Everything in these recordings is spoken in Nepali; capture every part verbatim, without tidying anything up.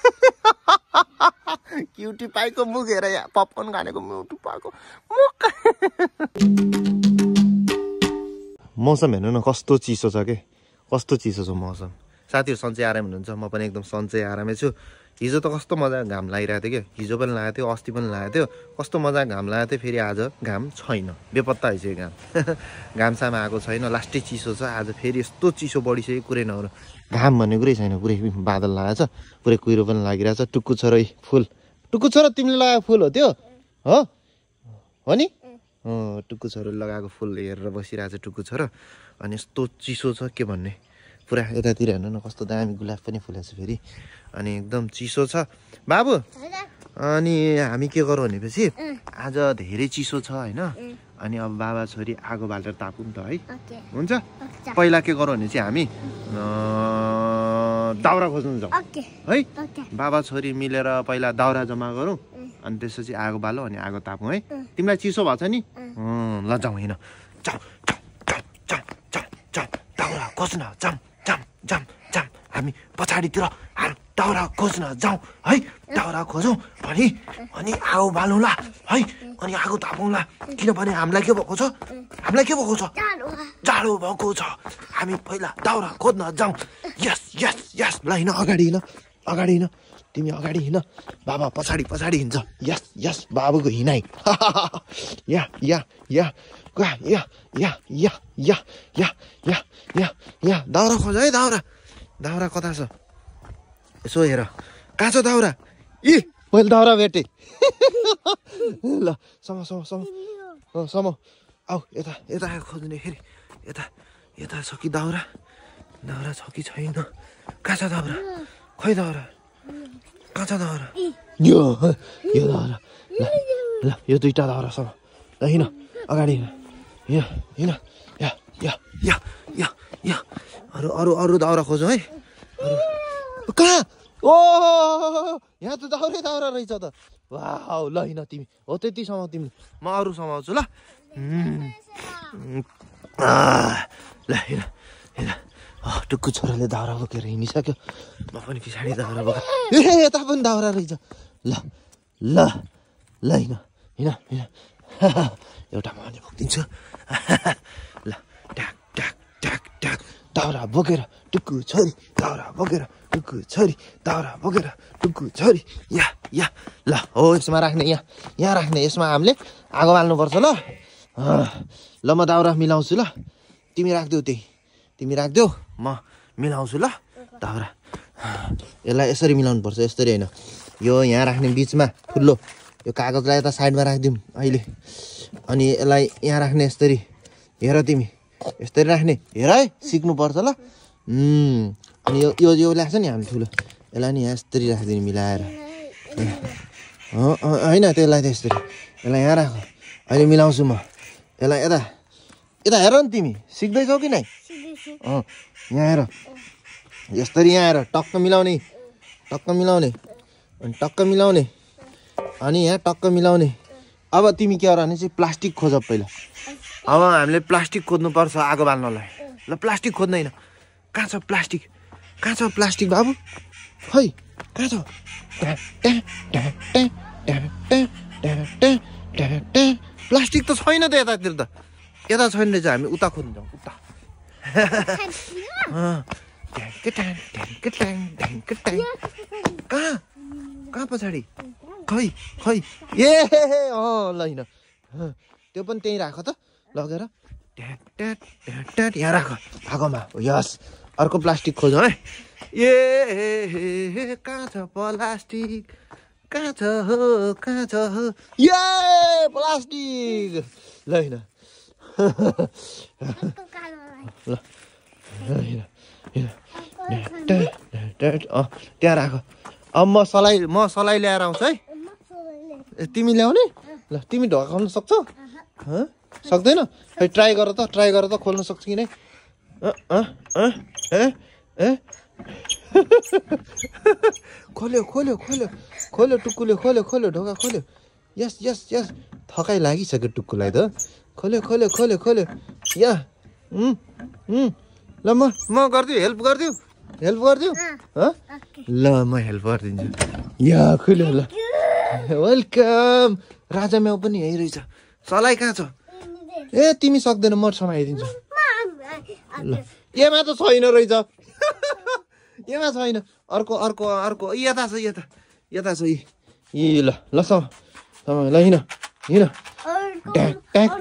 क्युटी पाईको मुख हेर यहाँ पपकर्न खानेको क्युटी पाईको मुख मौसम हेर्नु न कस्तो चिसो छ के कस्तो चिसो छ मौसम साथीहरु सन्चै आराम हुनुहुन्छ म पनि एकदम सन्चै आरामै छु हिजो त कस्तो मजा घाम लागिरहेको थियो के हिजो पनि लागेको थियो अस्ति पनि लागेको थियो कस्तो मजा घाम लागेको थियो फेरि आज घाम छैन बेपत्ता भइसक्यो घाम घामसामा आएको छैन लास्टै चिसो छ आज फेरि यस्तो चिसो बढिसक्यो कुरै नहुनु घाम भन्ने कुरै छैन पुरै बादल लागेको छ पुरै कुहिरो पनि लागिरहेछ टुक्कु छोरो फुल टुक्कु छोरो तिमीले लगाएको फुल हो त्यो हो हो नि अँ टुक्कु छोरो लगाएको फुल हेरेर बसिरहेछ टुक्कु छोरो अनि यस्तो चिसो छ के भन्ने पुरा यतातिर हेर्नु न कस्तो दामी गुलाब पनि फुलेको छ फेरि अनि एकदम चिसो छ बाबु अनि हामी के गरौँ भनेपछि आज धेरै चिसो छ हैन अनि अब बाबा छोरी आगो बालेर तापौँ त है हुन्छ पहिला के गरौँ भने चाहिँ हामी दाउरा खोज्नु जाउँ है बाबा छोरी मिलेर पहिला दाउरा जम्मा गरौँ अनि त्यसपछि आगो बालौँ अनि आगो तापौँ है तिमीलाई चिसो भएको छ नि ल जाउँ हिँड जाउँ दाउरा खोज्न जाउँ जाम जाम जाम हामी पछाडितिर दाउरा खोज्न जाउँ है दाउरा खोजौँ अनि अनि आगो बालौँला है अनि आगो तापौँला किनभने हामीलाई के भएको छ हामीलाई के भएको छ जाडो भएको छ हामी पहिला दाउरा खोज्न जाउँ यस यस यस ल हिँड अगाडि हिँड अगाडि हिँड तिमी अगाडि हिँड बाबा पछाडि पछाडि हिँड्छ यस यस बाबुको हिँडाइ या या या या या या या या या या या दाउरा खोज है दाउरा दाउरा कता छ यसो हेर कहाँ छ दाउरा इ मैले दाउरा भेटेँ ल सम सम सम सम आऊ यता यता खोज्ने फेरि यता यता छ कि दाउरा दाउरा छ कि छैन कहाँ छ दाउरा खै दाउरा कहाँ छ दाउरा यो यो दाउरा ल ल यो दुईटा दाउरा छ ल हिँड अगाडि हिँड या हिँड या या या या या अरू अरू अरू दाउरा खोजौँ है अरू कहाँ ओ यहाँ त दाउरै दाउरा रहेछ त वाउ ल हिँड तिमी हो त्यतिसम्म तिमी म अरू समाउँछु ल ल हिँड हिँड टुक्कु छोराले दाउरा बोकेर हिँडिसक्यो म पनि पछाडि दाउरा बोकेर ए यता पनि दाउरा रहेछ ल ल ल हिँड हिँड हिँड एउटा म भने बोकिदिन्छु ल ट्याक ट्याक ट्याक ट्याक दाउरा बोकेर टुक्कु छोरी दाउरा बोकेर टुक्कु छोरी दाउरा बोकेर टुक्कु छोरी या या ल हो यसमा राख्ने यहाँ यहाँ राख्ने यसमा हामीले आगो बाल्नुपर्छ ल ल म दाउरा मिलाउँछु ल तिमी राखिदेऊ त्यही तिमी राखिदेऊ म मिलाउँछु ल दाउरा यसलाई यसरी मिलाउनु पर्छ यसरी होइन यो यहाँ राख्ने बिचमा ठुलो यो कागजलाई यता साइडमा राखिदिउँ अहिले अनि यसलाई यहाँ राख्ने यसरी हेर तिमी यसरी राख्ने हेर है सिक्नुपर्छ ल अनि यो यो यो लाग्छ नि हामी ठुलो यसलाई नि यहाँ यसरी राखिदिने मिलाएर होइन त्यसलाई त यसरी यसलाई यहाँ राख अहिले मिलाउँछु म यसलाई यता यता हेर नि तिमी सिक्दैछौ कि नै अँ यहाँ हेर यसरी यहाँ हेर टक्क मिलाउने टक्क मिलाउने अनि टक्क मिलाउने अनि यहाँ टक्क मिलाउने अब तिमी के गर भने चाहिँ प्लास्टिक खोज पहिला अब हामीले प्लास्टिक खोज्नुपर्छ आगो बाल्नलाई ल प्लास्टिक खोज्दैन कहाँ छ प्लास्टिक कहाँ छ प्लास्टिक बाबु खै कहाँ छ प्लास्टिक त छैन त यतातिर त यता छैन रहेछ हामी उता खोज्नु जाउँ उता कहाँ कहाँ पछाडि खै खै ए अँ ल हिँड त्यो पनि त्यहीँ राख त लगेर ट्याट ट्याट ट्याट ट्याट यहाँ राख आगोमा यस अर्को प्लास्टिक खोज है ए कहाँ छ प्लास्टिक कहाँ छ हो कहाँ छ हो ए प्लास्टिक ल हिँड ल हिँड हिँड अँ त्यहाँ राख अब म सलाई म सलाई ल्याएर आउँछु है ए तिमी ल्याउने ल तिमी ढकाउन सक्छौ सक्दैन खै ट्राई गर त ट्राई गर त खोल्न सक्छ कि नै खोल्यो खोल्यो खोल्यो खोल्यो टुक्कुले खोल्यो खोल्यो ढोका खोल्यो यस यस यस थकाइ लागिसक्यो टुक्कुलाई त खोल्यो खोल्यो खोल्यो खोल्यो या ल म म गरिदिउँ हेल्प गरिदिउँ हेल्प गरिदिऊ ल म हेल्प गरिदिन्छु यहाँ खुल्यो ल वेलकम राजा म्याउ पनि यही रहेछ सलाई कहाँ छ ए तिमी सक्दैन म समाइदिन्छु ल एमा त छैन रहेछ एमा छैन अर्को अर्को अर्को यता छ यता यता छ यी ल ल सम ल हिँड हिँड ट्याक ट्याक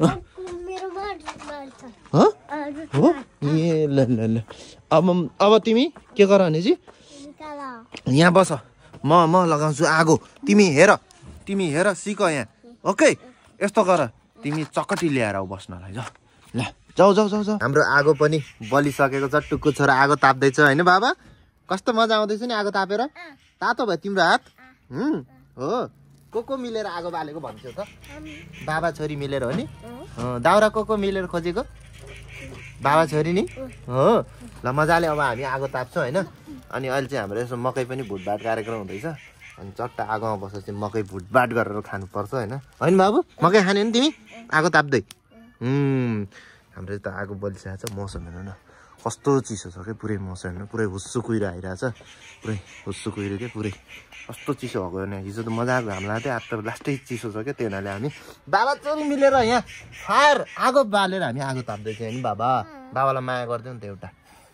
हो ए ल ल ल अब अब तिमी के गर भनेपछि यहाँ बस म म लगाउँछु आगो तिमी हेर तिमी हेर सिक यहाँ ओके यस्तो गर तिमी चकटी ल्याएर आऊ बस्नलाई ल ल जाऊ जाऊ जाऊ जाऊ हाम्रो आगो पनि बलिसकेको छ टुक्कु छोरा आगो ताप्दैछ होइन बाबा कस्तो मजा आउँदैछ नि आगो तापेर तातो भयो तिम्रो हात हो को को मिलेर आगो बालेको भन्छौ त बाबा छोरी मिलेर हो नि दाउरा को को मिलेर खोजेको बाबा छोरी नि हो ल मजाले अब हामी आगो ताप्छौँ होइन अनि अहिले चाहिँ हाम्रो यसो मकै पनि भुटभाट कार्यक्रम हुँदैछ अनि चट्टा आगोमा बसेर चाहिँ मकै भुटभाट गरेर खानुपर्छ होइन होइन बाबु मकै खाने नि तिमी आगो ताप्दै हाम्रो त आगो बलिसकेको छ मौसम हेर्नु न कस्तो चिसो छ क्या पुरै मौसम हेर्नु पुरै हुस्सु कुहिरो आइरहेछ पुरै हुस्सु कुहिरो क्या पुरै कस्तो चिसो भएको होइन हिजो त मजाको हामीलाई चाहिँ आज त लास्टै चिसो छ क्या त्यही हुनाले हामी बाबा छोरी मिलेर यहाँ फायर आगो बालेर हामी आगो ताप्दैछ होइन बाबा बाबालाई माया गरिदिउँ नि त एउटा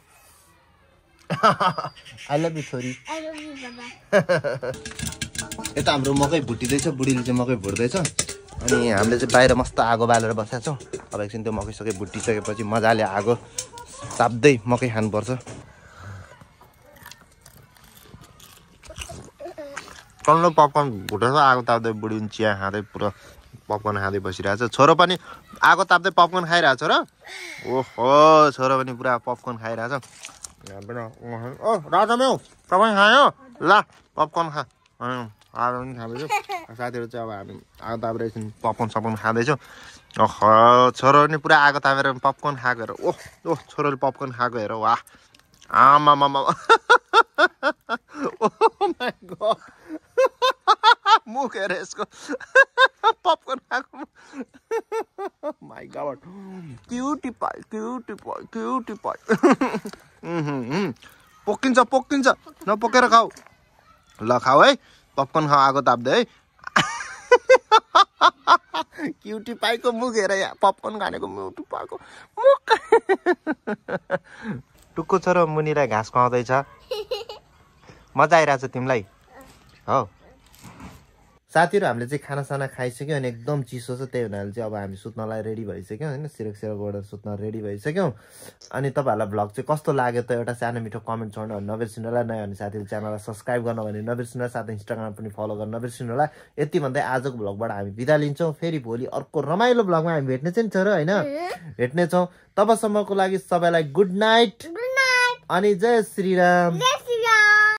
आई लभ यु छोरी यता हाम्रो मकै भुटिँदैछ बुढीले चाहिँ मकै भुट्दैछ अनि हामीले चाहिँ बाहिर मस्त आगो बालेर बसेका छौँ अब एकछिन त्यो मकै सकै भुटिसकेपछि मजाले आगो ताप्दै मकै खानुपर्छ कल्लो पपकर्न भुटेर आगो ताप्दै बुढी चिया खाँदै पुरा पपकर्न खाँदै बसिरहेको छ छोरो पनि आगो ताप्दै पपकर्न खाइरहेको छ र ओहो छोरो पनि पुरा पपकर्न खाइरहेको छ ओ राजा म्याउ तपाईँ खायो ल पपकर्न खा आगो पनि खाँदैछु साथीहरू चाहिँ अब हामी आगो तापेर एकछिन पपकर्न सपकर्न खाँदैछौँ ओह छोरो पनि पुरा आगो तापेर पपकर्न खाएको हेर ओह ओह छोरोले पपकर्न खाएको हेर वाह आमामामा ओह माई गॉड मुख हेर यसको पपकर्न खाएको my god cutie pie cutie pie cutie pie पोकिन्छ पोकिन्छ नपोकेर खाऊ ल खाऊ है पपकर्न खाऊ आगो ताप्दै है क्युटी पाइको मुख हेर यहाँ पपकर्न खानेको क्युटी पाइको मुख टुक्को छोरो मुनिलाई घाँस खुवाउँदैछ मजा आइरहेछ तिमीलाई हो साथीहरू हामीले चाहिँ खानासाना खाइसक्यौँ अनि एकदम चिसो छ त्यही हुनाले चाहिँ अब हामी सुत्नलाई रेडी भइसक्यौँ होइन सिरक सिरक गरेर सुत्न रेडी भइसक्यौँ अनि तपाईँहरूलाई भ्लग चाहिँ कस्तो लाग्यो त एउटा सानो मिठो कमेन्ट छोड्नु नबिर्सिनु होला नयाँ भने साथीहरूले च्यानललाई सब्सक्राइब गर्नु भने नबिर्सिनु होला साथै इन्स्टाग्राम पनि फलो गर्न नबिर्सिनु होला यति भन्दै आजको भ्लगबाट हामी बिदा लिन्छौँ फेरि भोलि अर्को रमाइलो भ्लगमा हामी भेट्ने चाहिँ छ र होइन भेट्नेछौँ तबसम्मको लागि सबैलाई गुड नाइट अनि जय श्रीराम।